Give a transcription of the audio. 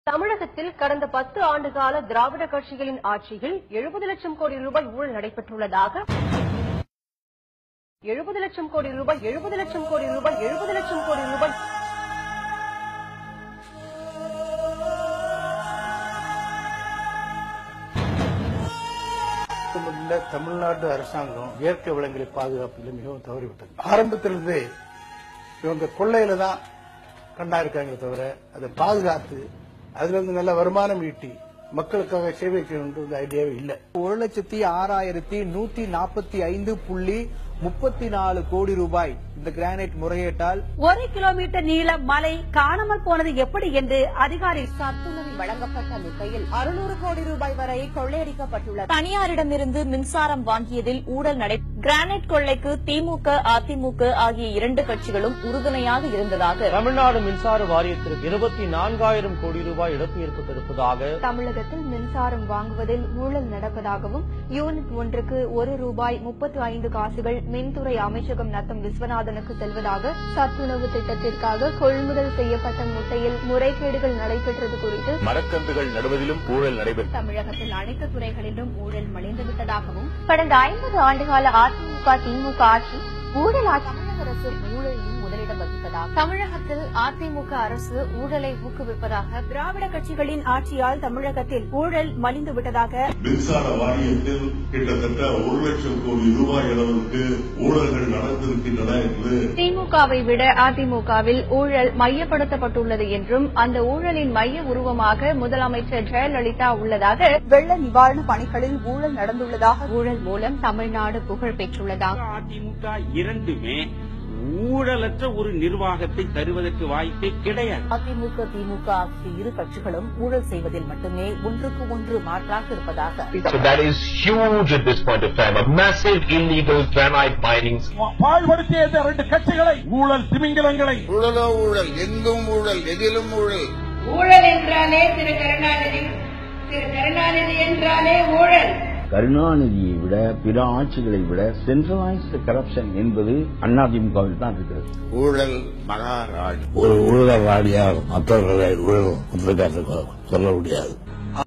தமிழகத்தில் கடந்த 10 ஆண்டுகால திராவிட கட்சிகளின் ஆட்சியில் 70 லட்சம் கோடி ரூபாய் ஊழல் நடைபெற்றுள்ளதாக 70 லட்சம் கோடி ரூபாய் தமிழ்நாடு அரசாங்கம் இயற்கை வளங்களை பாதுகாப்பதில் மிகவும் தவறிவிட்டது. ஆரம்பத்திலிருந்தே இவங்க கொள்ளையில தான் கண்ணா இருக்காங்க தவிர அதை பாதுகாத்து அதுல இருந்து நல்ல வருமானம் ஈட்டி மக்களுக்காக சேவை செய்யணுன்ற ஐடியாவே இல்லை. 1,06,145.34 கோடி ரூபாய் இந்த கிரானைட் முறையீட்டால் 1 கிலோமீட்டர் நீள மலை காணாமல் போனது எப்படி என்று அதிகாரி சத்துணவு வழங்கப்பட்ட நிலையில் 600 கோடி ரூபாய் வரை கொள்ளையடிக்கப்பட்டுள்ளது. தனியாரிடமிருந்து மின்சாரம் வாங்கியதில் ஊழல் கிரானைட் கொள்ளைக்கு திமுக, அதிமுக ஆகிய 2 கட்சிகளும் உறுதுணையாக இருந்ததாக தமிழ்நாடு மின்சார வாரியத்திற்கு 24,000 கோடி ரூபாய் இழப்பு ஏற்பட்டிருப்பதாக, தமிழகத்தில் மின்சாரம் வாங்குவதில் ஊழல் நடப்பதாகவும் யூனிட் ஒன்றுக்கு 1 ரூபாய் 35 காசுகள் மின்துறை அமைச்சகம் நத்தம் விஸ்வநாதனுக்கு செல்வதாக, சத்துணவு திட்டத்திற்காக கொள்முதல் செய்யப்பட்ட முட்டையில் முறைகேடுகள் நடைபெற்றது குறித்து, மரக்கன்றுகள் நடுவதிலும் ஊழல் நடைபெற்றது. தமிழகத்தில் அனைத்து துறைகளிலும் ஊழல் மலிந்துவிட்டதாகவும், கடந்த 50 ஆண்டுகால அதிமுக திமுக ஆட்சி ஊழல் ஆட்சி, தமிழக அரசு ஊழலில் முதலிடம் வகிப்பதாக, தமிழகத்தில் அதிமுக அரசு ஊழலை ஊக்குவிப்பதாக, திராவிட கட்சிகளின் ஆட்சியால் தமிழகத்தில் ஊழல் மலிந்துவிட்டதாக, மின்சார வாரியத்தில் கிட்டத்தட்ட 1 லட்சம் கோடி ரூபாய் அளவுக்கு ஊழல்கள் நடந்திருக்கின்றன என்று, திமுகவை விட அதிமுகவில் ஊழல் மையப்படுத்தப்பட்டுள்ளது என்றும் அந்த ஊழலின் மைய உருவமாக முதலமைச்சர் ஜெயலலிதா உள்ளதாக, வெள்ள நிவாரண பணிகளில் ஊழல் நடந்துள்ளதாக, ஊழல் மூலம் தமிழ்நாடு புகழ் பெற்றுள்ளதாக, அதிமுக இரண்டுமே ஊழலற்ற ஒரு நிர்வாகத்தை தருவதற்கு வாய்ப்பே கிடையாது. அதிமுக திமுக ஆகிய 2 கட்சிகளும் ஊழல் செய்வதில் மட்டுமே ஒன்றுக்கு ஒன்று மாற்றாக இருப்பதாக, So that is huge at this point of time. A massive illegal granite mining. பாழ்படுத்திய 2 கட்சிகளை ஊழல் திமிங்கலங்களை ஊழலோ ஊழல், எங்கும் ஊழல், எதிலும் ஊழல். ஊழல் என்றாலே திரு கருணாநிதி என்றாலே ஊழல். கருணாநிதியை விட பிற ஆட்சிகளை விட சென்ட்ரலைஸ்டு கரப்ஷன் என்பது அதிமுகவில் தான் இருக்கிறது. ஊழல் மகாராணி. ஒரு ஊழல் ராணியாக மற்றவர்களை ஊழல் சொல்ல முடியாது.